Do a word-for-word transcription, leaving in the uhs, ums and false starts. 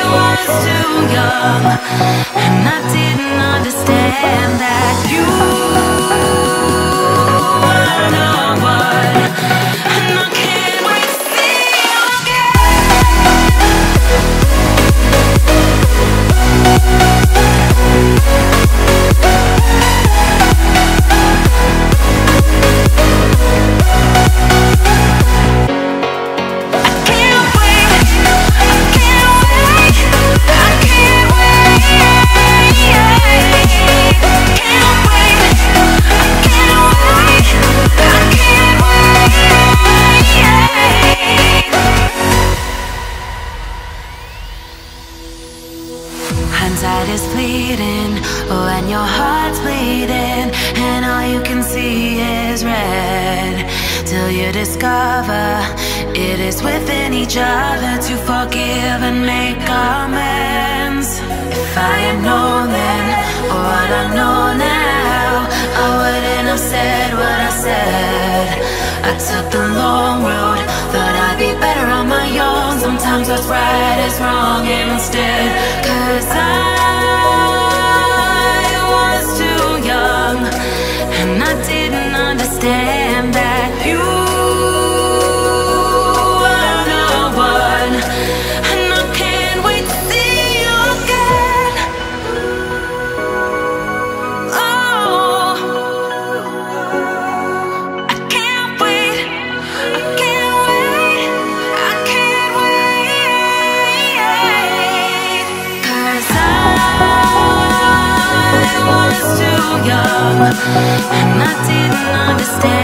was too young, and I didn't understand that you were the one, and I can't wait to see you hindsight is fleeting when your heart's bleeding and all you can see is red, till you discover it is within each other to forgive and make amends. If I had known then what I know now, I wouldn't have said what I said. I took the long road, thought I'd be better on my own. Sometimes what's right is wrong instead, 'cause I was too young, and I didn't understand that you were the one, and I can't wait to see you again. Oh, I can't wait, I can't wait, I can't wait, 'cause I was too young, and I didn't understand